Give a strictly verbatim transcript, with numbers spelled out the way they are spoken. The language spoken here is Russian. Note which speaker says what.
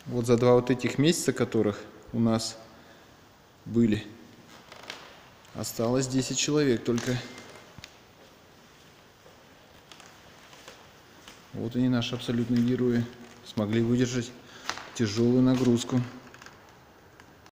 Speaker 1: Вот за два вот этих месяца, которых у нас были, осталось десять человек только. Вот они, наши абсолютные герои, смогли выдержать тяжелую нагрузку.